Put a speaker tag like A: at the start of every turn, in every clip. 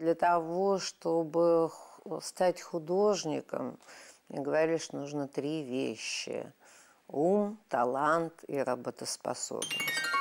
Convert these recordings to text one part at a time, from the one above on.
A: для того, чтобы стать художником, мне говорили, что нужно 3 вещи: ум, талант и работоспособность.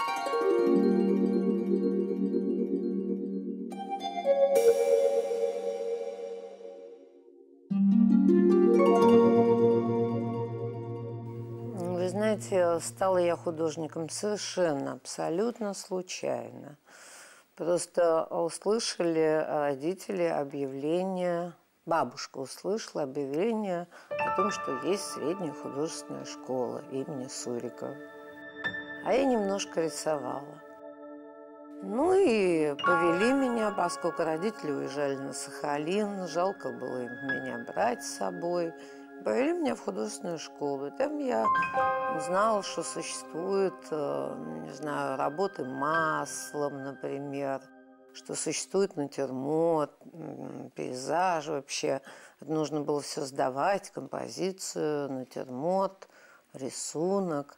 A: Вы знаете, стала я художником совершенно, абсолютно случайно. Просто услышали родители объявление, бабушка услышала объявление о том, что есть средняя художественная школа имени Сурикова. А я немножко рисовала. Ну и повели меня, поскольку родители уезжали на Сахалин, жалко было им меня брать с собой. Повели меня в художественную школу. И там я узнала, что существуют, не знаю, работы маслом, например, что существует натюрморт, пейзаж вообще. Нужно было все сдавать, композицию, натюрморт, рисунок.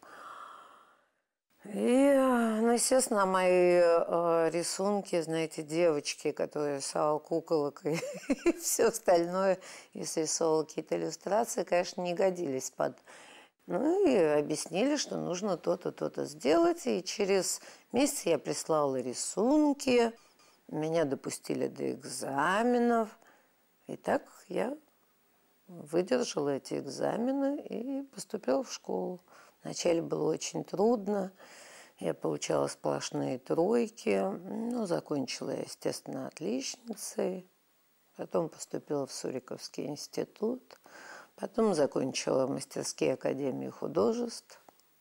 A: И, ну, естественно, мои рисунки, знаете, девочки, которые рисовала куколок и все остальное, если рисовала какие-то иллюстрации, конечно, не годились под... Ну и объяснили, что нужно то-то, то-то сделать. И через месяц я прислала рисунки, меня допустили до экзаменов. И так я выдержала эти экзамены и поступила в школу. Вначале было очень трудно, я получала сплошные тройки, но закончила я, естественно, отличницей. Потом поступила в Суриковский институт, потом закончила мастерские академии художеств.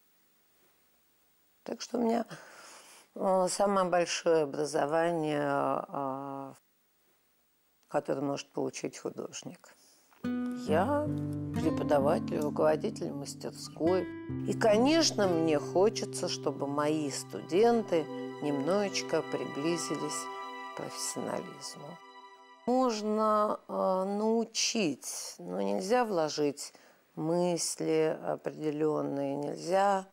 A: Так что у меня самое большое образование, которое может получить художник. Я преподаватель, руководитель мастерской. И, конечно, мне хочется, чтобы мои студенты немножечко приблизились к профессионализму. Можно научить, но нельзя вложить мысли определенные, нельзя,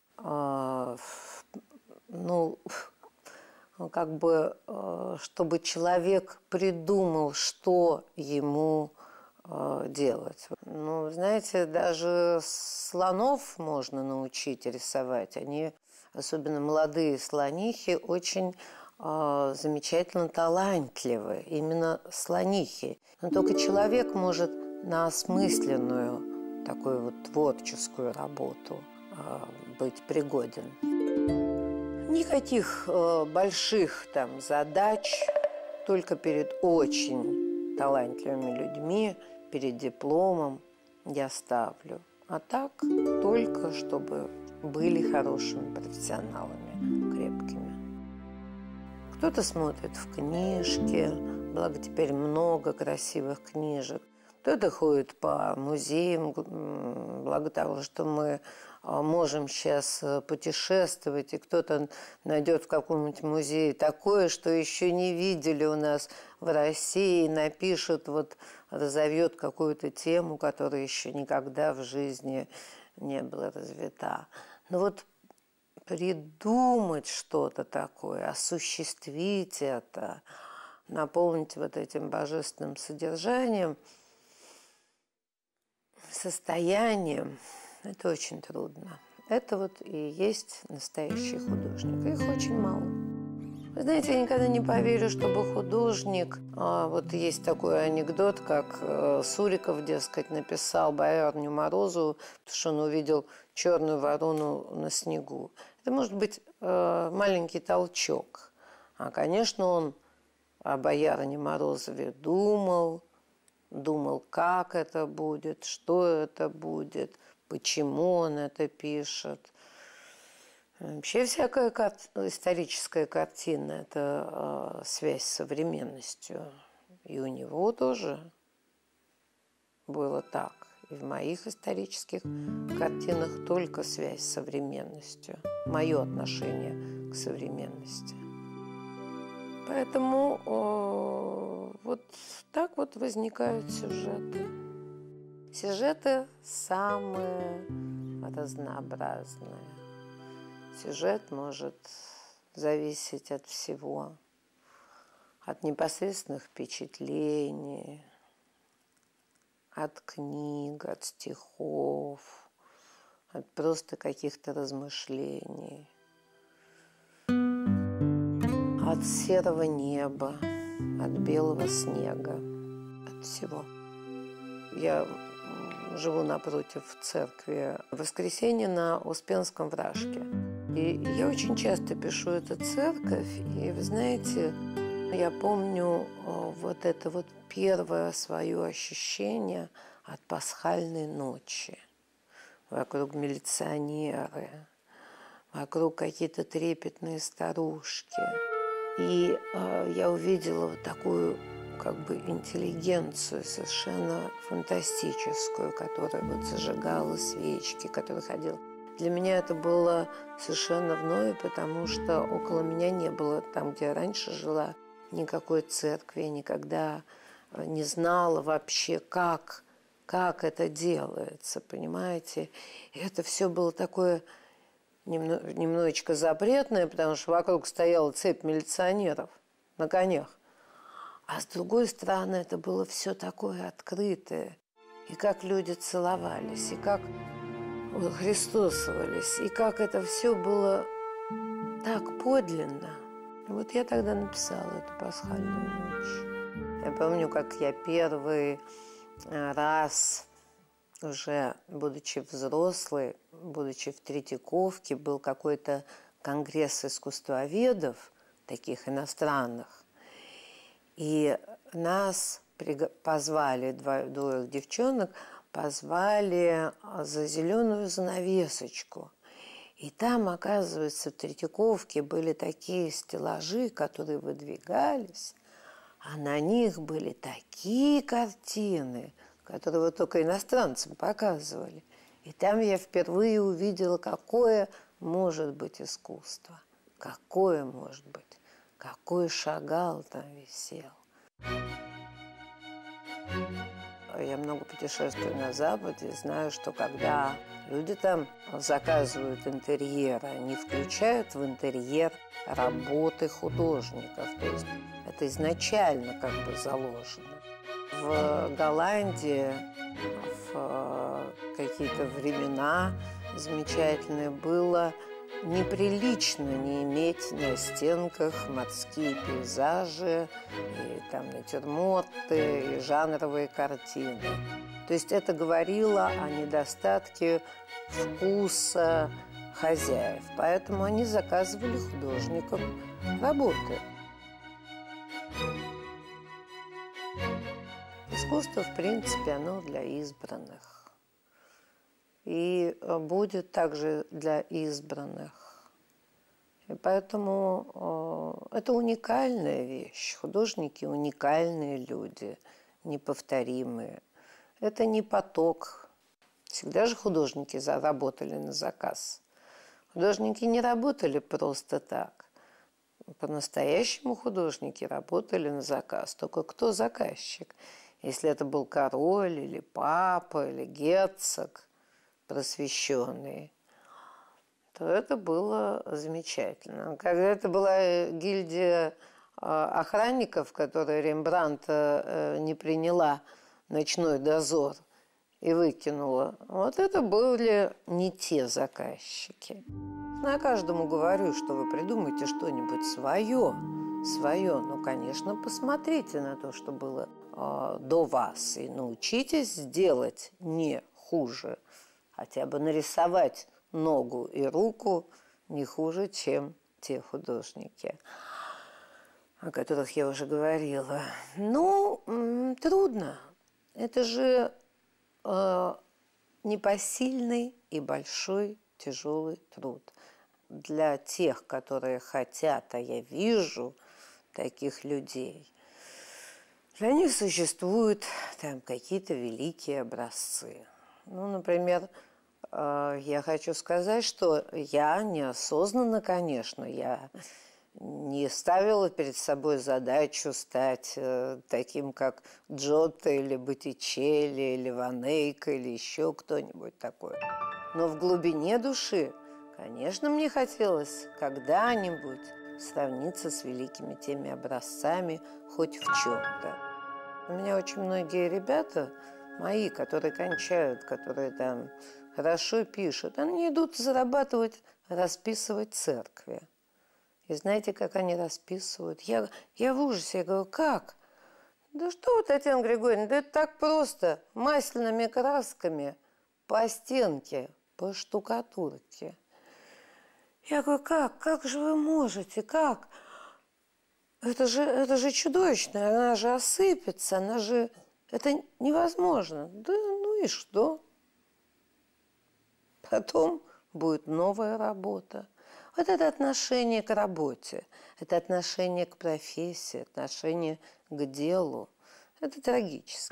A: чтобы человек придумал, что ему делать. Ну, знаете, даже слонов можно научить рисовать. Они, особенно молодые слонихи, очень замечательно талантливы. Именно слонихи. Но только человек может на осмысленную такую вот творческую работу быть пригоден. Никаких больших там задач, только перед очень талантливыми людьми, перед дипломом я ставлю. А так только, чтобы были хорошими профессионалами, крепкими. Кто-то смотрит в книжки, благо теперь много красивых книжек. Кто-то ходит по музеям, благо того, что мы можем сейчас путешествовать, и кто-то найдет в каком-нибудь музее такое, что еще не видели у нас в России, напишет, вот разовьет какую-то тему, которая еще никогда в жизни не была развита. Но вот придумать что-то такое, осуществить это, наполнить вот этим божественным содержанием, состоянием, это очень трудно. Это вот и есть настоящий художник. Их очень мало. Вы знаете, я никогда не поверю, чтобы художник... Вот есть такой анекдот, как Суриков, дескать, написал Боярню Морозову, потому что он увидел черную ворону на снегу. Это может быть маленький толчок. А, конечно, он о Боярне Морозове думал, как это будет, что это будет, почему он это пишет. Вообще всякая историческая картина – это связь с современностью. И у него тоже было так. И в моих исторических картинах только связь с современностью. Мое отношение к современности. Поэтому вот так вот возникают сюжеты. Сюжеты самые разнообразные. Сюжет может зависеть от всего. от непосредственных впечатлений, от книг, от стихов, от просто каких-то размышлений, от серого неба, от белого снега, от всего. Я живу напротив церкви Воскресения на Успенском вражке. И я очень часто пишу эту церковь, и вы знаете, я помню вот это вот первое свое ощущение от пасхальной ночи. Вокруг милиционеры, вокруг какие-то трепетные старушки. И я увидела вот такую как бы интеллигенцию совершенно фантастическую, которая вот зажигала свечки, которая ходила. Для меня это было совершенно вновь, потому что около меня не было, там, где я раньше жила, никакой церкви, я никогда не знала вообще, как это делается, понимаете. И это все было такое немножечко запретное, потому что вокруг стояла цепь милиционеров на конях. А с другой стороны, это было все такое открытое. И как люди целовались, и как христосовались, и как это все было так подлинно. И вот я тогда написала эту пасхальную ночь. Я помню, как я первый раз, уже будучи взрослой, будучи в Третьяковке, был какой-то конгресс искусствоведов, таких иностранных. И нас позвали, двоих девчонок, позвали за зеленую занавесочку. И там, оказывается, в Третьяковке были такие стеллажи, которые выдвигались, а на них были такие картины, которые вот только иностранцам показывали. И там я впервые увидела, какое может быть искусство, какое может быть. Какой Шагал там висел. Я много путешествую на Западе, знаю, что когда люди там заказывают интерьеры, они включают в интерьер работы художников. То есть это изначально как бы заложено. В Голландии в какие-то времена замечательные было неприлично не иметь на стенках морские пейзажи, и там натюрморты, и жанровые картины. То есть это говорило о недостатке вкуса хозяев. Поэтому они заказывали художникам работы. Искусство, в принципе, оно для избранных. И будет также для избранных. И поэтому это уникальная вещь. Художники – уникальные люди, неповторимые. Это не поток. Всегда же художники работали на заказ. Художники не работали просто так. По-настоящему художники работали на заказ. Только кто заказчик? Если это был король или папа или герцог просвещенный, то это было замечательно. Когда это была гильдия охранников, которая Рембрандта не приняла «Ночной дозор» и выкинула, вот это были не те заказчики. Я каждому говорю, что вы придумайте что-нибудь свое. Ну, конечно, посмотрите на то, что было до вас, и научитесь делать не хуже. Хотя бы нарисовать ногу и руку не хуже, чем те художники, о которых я уже говорила. Ну, трудно. Это же непосильный и большой тяжелый труд. Для тех, которые хотят, а я вижу таких людей, для них существуют там какие-то великие образцы. Ну, например, я хочу сказать, что я неосознанно, конечно, я не ставила перед собой задачу стать таким, как Джотто или Боттичелли, или Ван Эйк, или еще кто-нибудь такой. Но в глубине души, конечно, мне хотелось когда-нибудь сравниться с великими теми образцами хоть в чем-то. У меня очень многие ребята мои, которые кончают, которые там хорошо пишут, они идут зарабатывать, расписывать церкви. И знаете, как они расписывают? Я в ужасе, я говорю, как? Да что вы, Татьяна Григорьевна, да это так просто, масляными красками по стенке, по штукатурке. Я говорю, как же вы можете, как? Это же чудовищно, она же осыпется, это невозможно. Да ну и что? Потом будет новая работа. Вот это отношение к работе, это отношение к профессии, отношение к делу. Это трагически.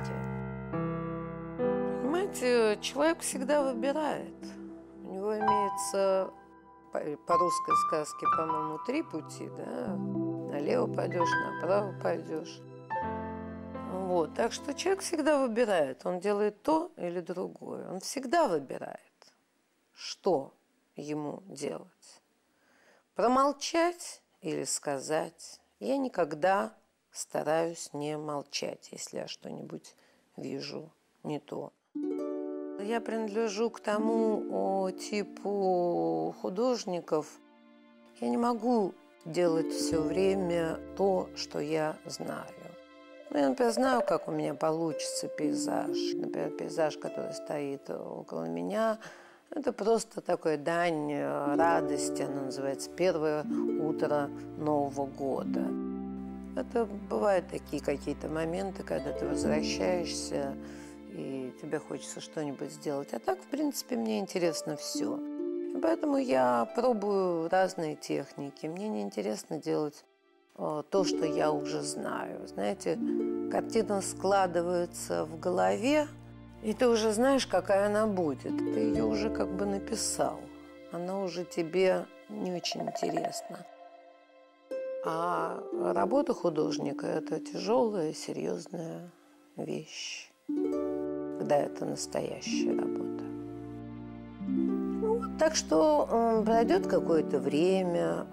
A: Понимаете, человек всегда выбирает. У него имеется, по русской сказке, по-моему, 3 пути, да? Налево пойдешь, направо пойдешь. Вот. Так что человек всегда выбирает. Он делает то или другое. Он всегда выбирает, что ему делать. Промолчать или сказать. Я никогда стараюсь не молчать, если я что-нибудь вижу не то. Я принадлежу к тому типу художников. Я не могу делать все время то, что я знаю. Я, например, знаю, как у меня получится пейзаж. Например, пейзаж, который стоит около меня, это просто такая дань радости. Она называется «Первое утро Нового года». Это бывают такие какие-то моменты, когда ты возвращаешься, и тебе хочется что-нибудь сделать. А так, в принципе, мне интересно все. И поэтому я пробую разные техники. Мне не интересно делать то, что я уже знаю. Знаете, картина складывается в голове, и ты уже знаешь, какая она будет. Ты ее уже как бы написал. Она уже тебе не очень интересна. А работа художника – это тяжелая, серьезная вещь, когда это настоящая работа. Ну, так что пройдет какое-то время,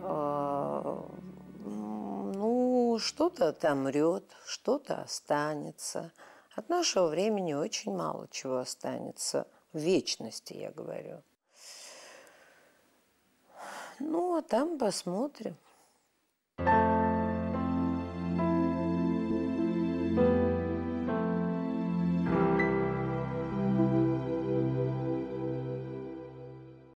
A: что-то отомрет, что-то останется. От нашего времени очень мало чего останется. В вечности, я говорю. Ну, а там посмотрим.